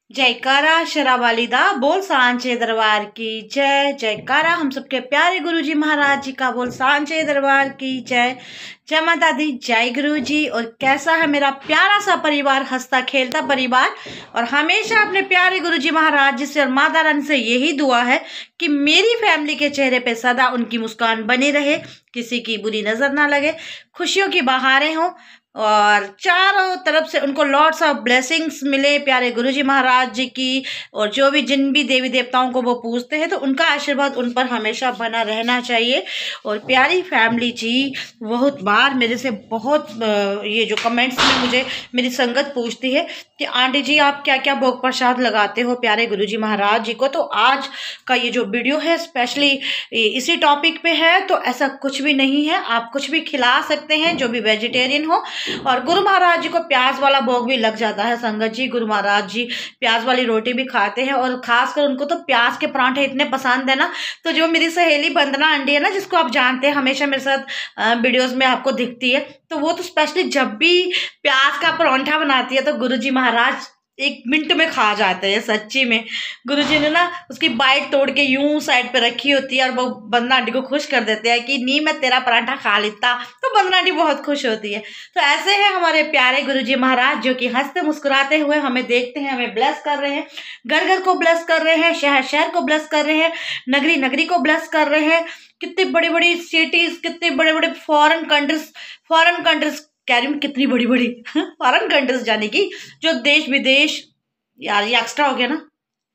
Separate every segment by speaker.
Speaker 1: जयकारा शेरावाली दा बोल सांचे दरबार की जय। जयकारा हम सबके प्यारे गुरुजी महाराज जी का बोल सांचे दरबार की जय। जय माता दी, जय गुरुजी। और कैसा है मेरा प्यारा सा परिवार, हंसता खेलता परिवार। और हमेशा अपने प्यारे गुरुजी महाराज जी से और माता रानी से यही दुआ है कि मेरी फैमिली के चेहरे पे सदा उनकी मुस्कान बनी रहे, किसी की बुरी नजर ना लगे, खुशियों की बहारें हों और चारों तरफ से उनको लॉट्स ऑफ ब्लेसिंग्स मिले प्यारे गुरुजी महाराज जी की। और जो भी जिन भी देवी देवताओं को वो पूजते हैं तो उनका आशीर्वाद उन पर हमेशा बना रहना चाहिए। और प्यारी फैमिली जी बहुत बार मेरे से बहुत ये जो कमेंट्स में मुझे मेरी संगत पूछती है कि आंटी जी आप क्या क्या भोग प्रसाद लगाते हो प्यारे गुरुजी महाराज जी को। तो आज का ये जो वीडियो है स्पेशली इसी टॉपिक पे है। तो ऐसा कुछ भी नहीं है, आप कुछ भी खिला सकते हैं जो भी वेजिटेरियन हो। और गुरु महाराज जी को प्याज वाला भोग भी लग जाता है संगत जी। गुरु महाराज जी प्याज वाली रोटी भी खाते हैं और खासकर उनको तो प्याज के परांठे इतने पसंद है ना। तो जो मेरी सहेली वंदना आंटी है ना, जिसको आप जानते हैं, हमेशा मेरे साथ वीडियोस में आपको दिखती है, तो वो तो स्पेशली जब भी प्याज का परांठा बनाती है तो गुरुजी महाराज 1 मिनट में खा जाते हैं। सच्ची में गुरुजी ने ना उसकी बाइट तोड़ के यूं साइड पे रखी होती है और वो वंदना आंटी को खुश कर देते हैं कि नहीं मैं तेरा पराठा खा लेता। तो वंदना आंटी बहुत खुश होती है। तो ऐसे हैं हमारे प्यारे गुरुजी महाराज जो कि हंसते मुस्कुराते हुए हमें देखते हैं, हमें ब्लेस कर रहे हैं, घर घर को ब्लेस कर रहे हैं, शहर शहर को ब्लेस कर रहे हैं, नगरी नगरी को ब्लेस कर रहे हैं। कितनी बड़ी बड़ी सिटीज, कितने बड़े बड़े फॉरेन कंट्रीज कह रही हूँ, कितनी बड़ी बड़ी फॉरेन कंट्रीज जाने की, जो देश विदेश, यार ये एक्स्ट्रा हो गया ना,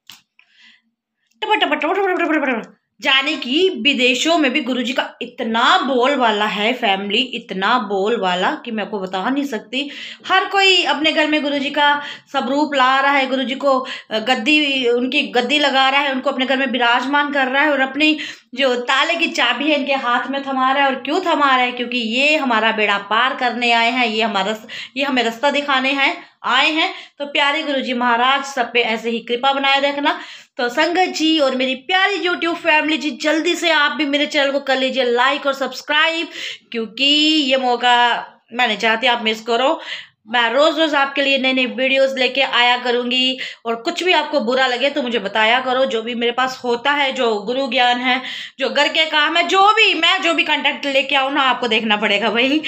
Speaker 1: टपा टपा टपा टपा टपा टपा टपा जाने की। विदेशों में भी गुरुजी का इतना बोल वाला है फैमिली, इतना बोल वाला कि मैं आपको बता नहीं सकती। हर कोई अपने घर में गुरुजी का स्वरूप ला रहा है, गुरुजी को उनकी गद्दी लगा रहा है, उनको अपने घर में विराजमान कर रहा है और अपनी जो ताले की चाबी है इनके हाथ में थमा रहा है। और क्यों थमा रहा है? क्योंकि ये हमारा बेड़ा पार करने आए हैं, ये हमें रास्ता दिखाने हैं आए हैं। तो प्यारे गुरुजी महाराज सब पे ऐसे ही कृपा बनाए रखना। तो संगत जी और मेरी प्यारी यूट्यूब फैमिली जी, जल्दी से आप भी मेरे चैनल को कर लीजिए लाइक और सब्सक्राइब, क्योंकि ये मौका मैं नहीं चाहती आप मिस करो। मैं रोज रोज आपके लिए नई नई वीडियोस लेके आया करूंगी। और कुछ भी आपको बुरा लगे तो मुझे बताया करो। जो भी मेरे पास होता है, जो गुरु ज्ञान है, जो घर के काम है, जो भी कंटेंट लेके आऊँ ना, आपको देखना पड़ेगा भाई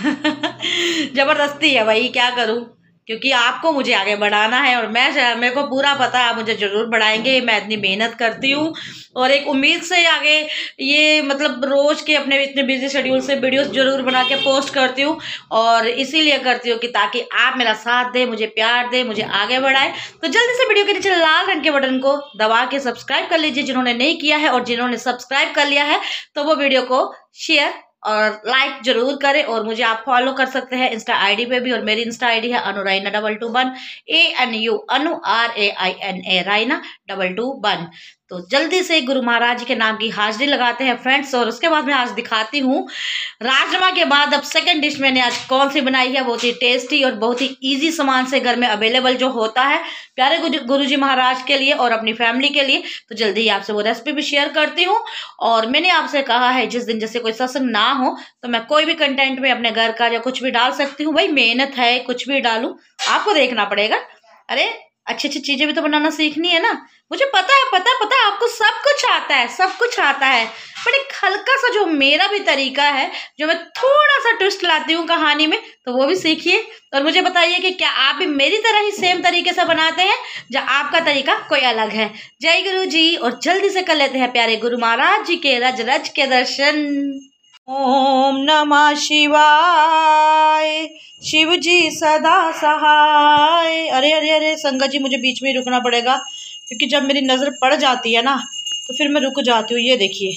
Speaker 1: जबरदस्ती है भाई, क्या करूँ, क्योंकि आपको मुझे आगे बढ़ाना है। और मेरे को पूरा पता है आप मुझे जरूर बढ़ाएंगे, मैं इतनी मेहनत करती हूँ। और एक उम्मीद से आगे ये मतलब रोज के अपने इतने बिजी शेड्यूल से वीडियोस जरूर बना के पोस्ट करती हूँ। और इसीलिए करती हूँ कि ताकि आप मेरा साथ दें, मुझे प्यार दें, मुझे आगे बढ़ाएं। तो जल्दी से वीडियो के नीचे लाल रंग के बटन को दबा के सब्सक्राइब कर लीजिए जिन्होंने नहीं किया है, और जिन्होंने सब्सक्राइब कर लिया है तो वो वीडियो को शेयर और लाइक जरूर करें। और मुझे आप फॉलो कर सकते हैं इंस्टा आईडी पे भी, और मेरी इंस्टा आईडी है अनुराइना 221 ANU ANURAINA राइना 221। तो जल्दी से गुरु महाराज जी के नाम की हाजिरी लगाते हैं फ्रेंड्स। और उसके बाद मैं आज दिखाती हूँ राजमा के बाद अब सेकंड डिश मैंने आज कौन सी बनाई है। बहुत ही टेस्टी और बहुत ही इजी सामान से घर में अवेलेबल जो होता है प्यारे गुरुजी महाराज के लिए और अपनी फैमिली के लिए। तो जल्दी ही आपसे वो रेसिपी भी शेयर करती हूँ। और मैंने आपसे कहा है जिस दिन जैसे कोई सत्संग ना हो तो मैं कोई भी कंटेंट में अपने घर का या कुछ भी डाल सकती हूँ। भाई मेहनत है, कुछ भी डालूं आपको देखना पड़ेगा। अरे अच्छी अच्छी चीजें भी तो बनाना सीखनी है ना। मुझे पता है आपको सब कुछ आता है, सब कुछ आता है, बट एक हल्का सा जो मेरा भी तरीका है, जो मैं थोड़ा सा ट्विस्ट लाती हूँ कहानी में, तो वो भी सीखिए। और मुझे बताइए कि क्या आप भी मेरी तरह ही सेम तरीके से बनाते हैं या आपका तरीका कोई अलग है। जय गुरु जी। और जल्दी से कर लेते हैं प्यारे गुरु महाराज जी के रज रज के दर्शन। ओम नमः शिवाय, शिव जी सदा सहाय। अरे अरे अरे संगत जी, मुझे बीच में ही रुकना पड़ेगा क्योंकि जब मेरी नजर पड़ जाती है ना तो फिर मैं रुक जाती हूँ। ये देखिए,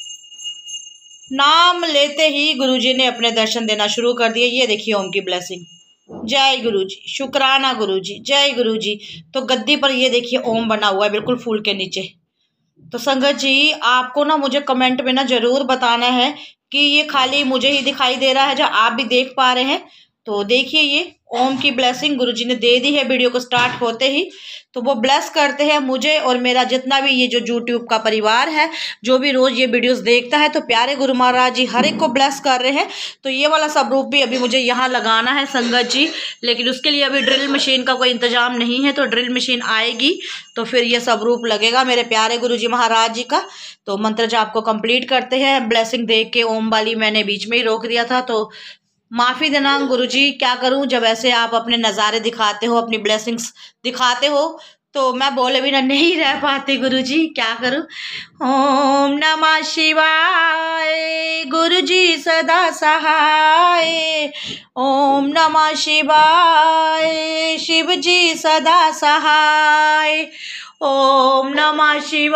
Speaker 1: नाम लेते ही गुरुजी ने अपने दर्शन देना शुरू कर दिए। ये देखिए ओम की ब्लेसिंग। जय गुरुजी, शुक्राना गुरुजी, जय गुरुजी। तो गद्दी पर ये देखिए ओम बना हुआ है बिल्कुल फूल के नीचे। तो संगत जी आपको ना मुझे कमेंट में ना जरूर बताना है कि ये खाली मुझे ही दिखाई दे रहा है या आप भी देख पा रहे हैं। तो देखिए ये ओम की ब्लेसिंग गुरुजी ने दे दी है वीडियो को स्टार्ट होते ही। तो वो ब्लेस करते हैं मुझे और मेरा जितना भी ये जो यूट्यूब का परिवार है, जो भी रोज़ ये वीडियोस देखता है, तो प्यारे गुरु महाराज जी हर एक को ब्लेस कर रहे हैं। तो ये वाला स्वरूप भी अभी मुझे यहाँ लगाना है संगत जी, लेकिन उसके लिए अभी ड्रिल मशीन का कोई इंतजाम नहीं है। तो ड्रिल मशीन आएगी तो फिर ये स्वरूप लगेगा मेरे प्यारे गुरु जी महाराज जी का। तो मंत्र जाप को कंप्लीट करते हैं। ब्लेसिंग देख के ओम वाली मैंने बीच में ही रोक दिया था, तो माफ़ी देना गुरुजी, क्या करूं जब ऐसे आप अपने नज़ारे दिखाते हो, अपनी ब्लेसिंग्स दिखाते हो, तो मैं बोले बिना नहीं रह पाती गुरुजी, क्या करूं। ओम नमः शिवाय, गुरुजी सदा सहाय। ओम नमः शिवाय, शिवजी सदा सहाय। ओम नमः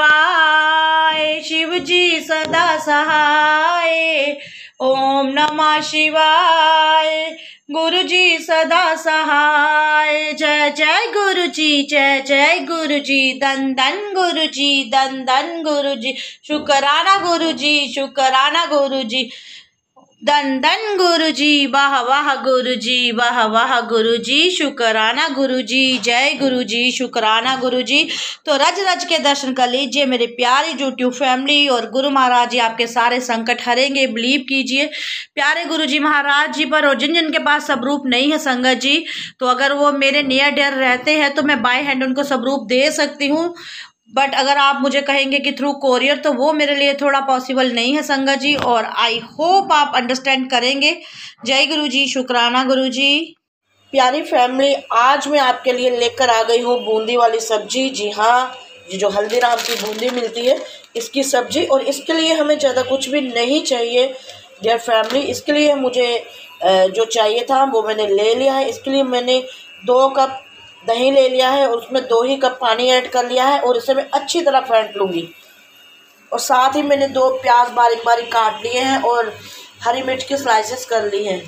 Speaker 1: शिवाय, शिवजी सदा सहाय। ओम नमः शिवाय, गुरुजी सदा सहाय। जय जय गुरुजी, जय जय गुरुजी, धन धन गुरुजी, धन धन गुरुजी, शुक्राना गुरुजी, शुक्राना गुरुजी, धन धन गुरुजी, वाह वाह गुरुजी, वाह वाह गुरुजी, शुक्राना गुरुजी, जय गुरुजी, शुक्राना गुरुजी। तो रज रज के दर्शन कर लीजिए मेरे प्यारी यूट्यूब फैमिली, और गुरु महाराज जी आपके सारे संकट हरेंगे, बिलीव कीजिए प्यारे गुरुजी महाराज जी पर। और जिन जिन के पास स्वरूप नहीं है संगत जी, तो अगर वो मेरे नियर डियर रहते हैं तो मैं बाय हैंड उनको स्वरूप दे सकती हूँ, बट अगर आप मुझे कहेंगे कि थ्रू कोरियर, तो वो मेरे लिए थोड़ा पॉसिबल नहीं है संगत जी, और आई होप आप अंडरस्टैंड करेंगे। जय गुरु जी, शुक्राना गुरु जी। प्यारी फैमिली, आज मैं आपके लिए लेकर आ गई हूँ बूंदी वाली सब्जी। जी हाँ, ये जो हल्दीराम की बूंदी मिलती है, इसकी सब्जी। और इसके लिए हमें ज़्यादा कुछ भी नहीं चाहिए डियर फैमिली। इसके लिए मुझे जो चाहिए था वो मैंने ले लिया है। इसके लिए मैंने 2 कप दही ले लिया है और उसमें 2 ही कप पानी ऐड कर लिया है, और इसे मैं अच्छी तरह फेंट लूँगी। और साथ ही मैंने 2 प्याज बारीक बारीक काट लिए हैं और हरी मिर्च की स्लाइसेस कर ली हैं।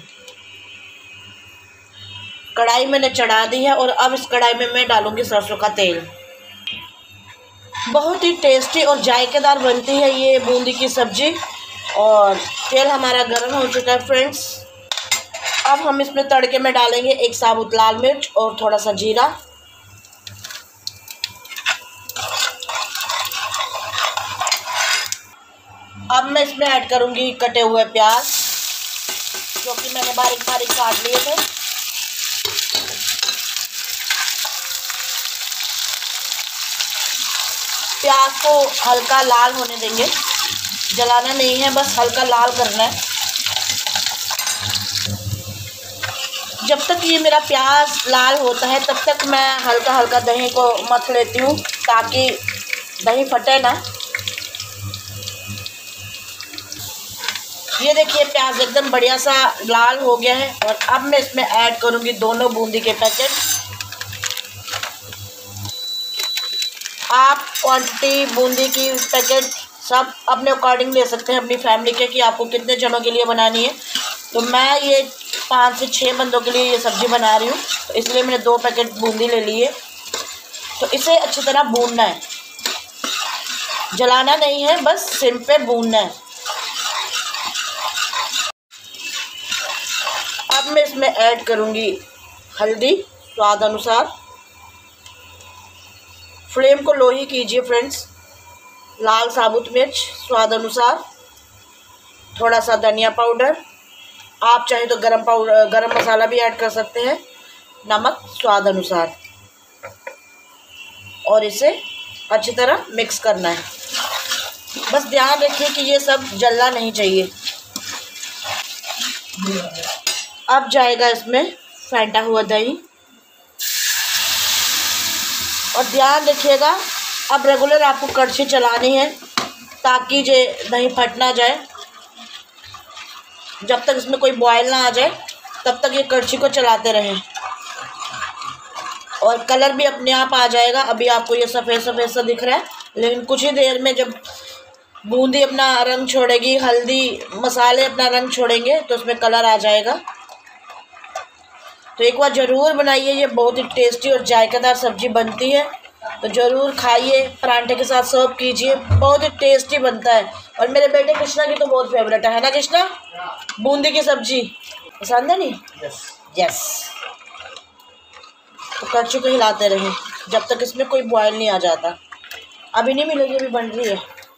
Speaker 1: कढ़ाई मैंने चढ़ा दी है और अब इस कढ़ाई में मैं डालूँगी सरसों का तेल। बहुत ही टेस्टी और जायकेदार बनती है ये बूंदी की सब्जी। और तेल हमारा गर्म हो चुका है फ्रेंड्स। अब हम इसमें तड़के में डालेंगे 1 साबुत लाल मिर्च और थोड़ा सा जीरा। अब मैं इसमें ऐड करूंगी कटे हुए प्याज, जो कि मैंने बारीक बारीक काट लिए थे। प्याज को हल्का लाल होने देंगे, जलाना नहीं है, बस हल्का लाल करना है। जब तक ये मेरा प्याज लाल होता है तब तक मैं हल्का हल्का दही को मथ लेती हूँ, ताकि दही फटे ना। ये देखिए प्याज एकदम बढ़िया सा लाल हो गया है। और अब मैं इसमें ऐड करूँगी दोनों बूंदी के पैकेट। आप क्वांटिटी बूंदी की पैकेट सब अपने अकॉर्डिंग ले सकते हैं, अपनी फैमिली के, कि आपको कितने जनों के लिए बनानी है। तो मैं ये 5 से 6 बंदों के लिए ये सब्ज़ी बना रही हूँ, तो इसलिए मैंने 2 पैकेट बूंदी ले लिए। तो इसे अच्छी तरह भूनना है, जलाना नहीं है, बस सिम पे भूनना है। अब मैं इसमें ऐड करूँगी हल्दी स्वाद अनुसार। फ्लेम को लो ही कीजिए फ्रेंड्स। लाल साबुत मिर्च स्वाद अनुसार, थोड़ा सा धनिया पाउडर, आप चाहे तो गरम मसाला भी ऐड कर सकते हैं, नमक स्वाद अनुसार, और इसे अच्छी तरह मिक्स करना है। बस ध्यान रखिए कि ये सब जलना नहीं चाहिए। अब जाएगा इसमें फेंटा हुआ दही, और ध्यान रखिएगा अब रेगुलर आपको कड़छी चलानी है, ताकि जे दही फट ना जाए। जब तक इसमें कोई बॉयल ना आ जाए तब तक ये कड़छी को चलाते रहें, और कलर भी अपने आप आ जाएगा। अभी आपको ये सफ़ेद सफ़ेद सा दिख रहा है, लेकिन कुछ ही देर में जब बूंदी अपना रंग छोड़ेगी, हल्दी मसाले अपना रंग छोड़ेंगे, तो उसमें कलर आ जाएगा। तो एक बार ज़रूर बनाइए, ये बहुत ही टेस्टी और जायकेदार सब्ज़ी बनती है। तो ज़रूर खाइए, परांठे के साथ सर्व कीजिए, बहुत ही टेस्टी बनता है। और मेरे बेटे कृष्णा की तो बहुत फेवरेट है ना कृष्णा? बूंदी की सब्ज़ी पसंद है नहीं? यस। तो कड़छी को हिलाते रहें जब तक इसमें कोई बॉयल नहीं आ जाता। अभी नहीं मिलेगी, अभी बन रही है।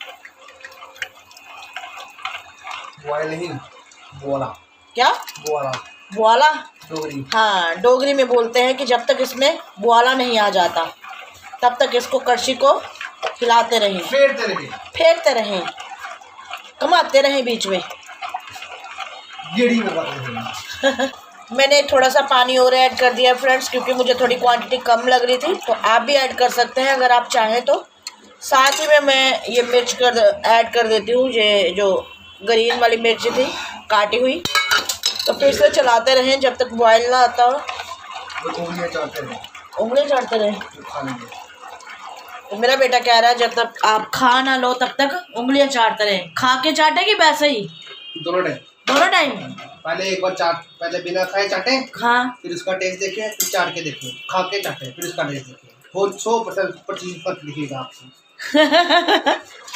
Speaker 2: बॉयल नहीं, बोला।
Speaker 1: क्या?
Speaker 2: बोला।
Speaker 1: बुआला?
Speaker 2: डोगरी।
Speaker 1: हाँ, डोगरी में बोलते हैं कि जब तक इसमें बुआला नहीं आ जाता तब तक इसको कड़छी को हिलाते रहें, फेरते रहें, कमाते रहें बीच में।
Speaker 2: गेड़ी में बात
Speaker 1: मैंने थोड़ा सा पानी और ऐड कर दिया फ्रेंड्स, क्योंकि मुझे थोड़ी क्वांटिटी कम लग रही थी। तो आप भी ऐड कर सकते हैं अगर आप चाहें तो। साथ ही में मैं ये मिर्च ऐड कर देती हूँ, ये जो ग्रीन वाली मिर्च थी काटी हुई। तो फिर से चलाते रहें जब तक बॉयल ना आता हो। उंगलियाँ चाटते रहें। तो मेरा बेटा कह रहा है जब तक आप खा ना लो तब तक उंगलियाँ चाटते रहें। खा के चाटे कि वैसे ही? दोनों टाइम।
Speaker 2: पहले एक बार पहले बिना खाए चाटे,
Speaker 1: हाँ,
Speaker 2: फिर उसका टेस्ट देखे, फिर चाट के देखे, खा के चाटे, फिर उसका टेस्ट देखे। 100% फर्क दिखेगा आपको।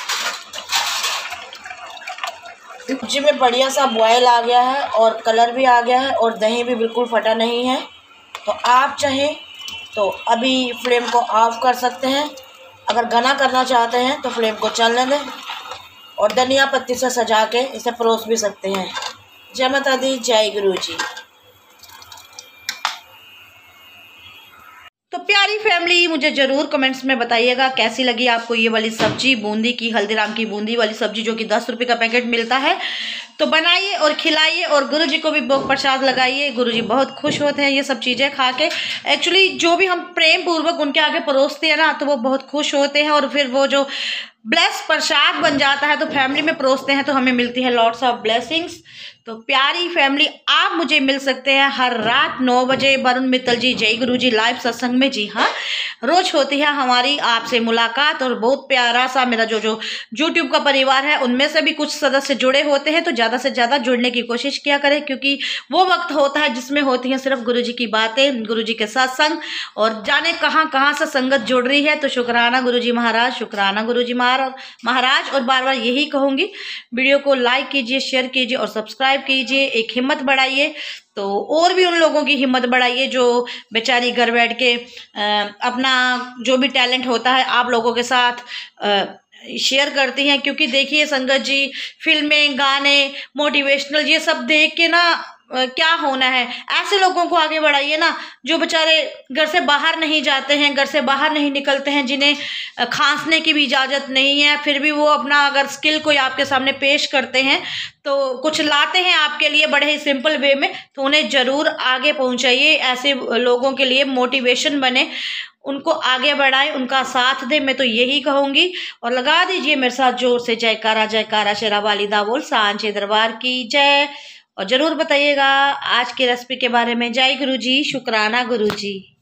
Speaker 1: सब्जी में बढ़िया सा बॉयल आ गया है और कलर भी आ गया है और दही भी बिल्कुल फटा नहीं है। तो आप चाहें तो अभी फ्लेम को ऑफ कर सकते हैं। अगर घना करना चाहते हैं तो फ्लेम को चलने दें और धनिया पत्ती से सजा के इसे परोस भी सकते हैं। जय माता दी, जय गुरु जी। तो प्यारी फैमिली, मुझे ज़रूर कमेंट्स में बताइएगा कैसी लगी आपको ये वाली सब्जी, बूंदी की, हल्दीराम की बूंदी वाली सब्जी जो कि 10 रुपये का पैकेट मिलता है। तो बनाइए और खिलाइए और गुरुजी को भी भोग प्रसाद लगाइए। गुरुजी बहुत खुश होते हैं ये सब चीज़ें खा के। एक्चुअली जो भी हम प्रेम पूर्वक उनके आगे परोसते हैं ना, तो वो बहुत खुश होते हैं और फिर वो जो ब्लेस प्रसाद बन जाता है तो फैमिली में परोसते हैं तो हमें मिलती है लॉट्स ऑफ ब्लेसिंग्स। तो प्यारी फैमिली, आप मुझे मिल सकते हैं हर रात 9 बजे वरुण मित्तल जी जय गुरु जी लाइव सत्संग में। जी हाँ, रोज होती है हमारी आपसे मुलाकात और बहुत प्यारा सा मेरा जो यूट्यूब का परिवार है उनमें से भी कुछ सदस्य जुड़े होते हैं। तो ज़्यादा से ज़्यादा जुड़ने की कोशिश किया करें, क्योंकि वो वक्त होता है जिसमें होती हैं सिर्फ गुरु जी की बातें, गुरु जी के सत्संग, और जाने कहाँ कहाँ से संगत जुड़ रही है। तो शुक्राना गुरु जी महाराज, शुक्राना गुरु जी महाराज। और बार बार यही कहूँगी, वीडियो को लाइक कीजिए, शेयर कीजिए और सब्सक्राइब कीजिए। एक हिम्मत बढ़ाइए, तो और भी उन लोगों की हिम्मत बढ़ाइए जो बेचारी घर बैठ के अपना जो भी टैलेंट होता है आप लोगों के साथ शेयर करती हैं। क्योंकि देखिए संगत जी, फिल्में, गाने, मोटिवेशनल ये सब देख के ना क्या होना है। ऐसे लोगों को आगे बढ़ाइए ना जो बेचारे घर से बाहर नहीं जाते हैं, घर से बाहर नहीं निकलते हैं, जिन्हें खांसने की भी इजाज़त नहीं है, फिर भी वो अपना अगर स्किल कोई आपके सामने पेश करते हैं तो कुछ लाते हैं आपके लिए बड़े ही सिंपल वे में, तो उन्हें ज़रूर आगे पहुंचाइए। ऐसे लोगों के लिए मोटिवेशन बने, उनको आगे बढ़ाएं, उनका साथ दें, मैं तो यही कहूँगी। और लगा दीजिए मेरे साथ जोर से जयकारा जयकारा, शेरा वाली दा बोल सांचे दरबार की जय। और ज़रूर बताइएगा आज की रेसिपी के बारे में। जय गुरु जी, शुक्राना गुरु जी।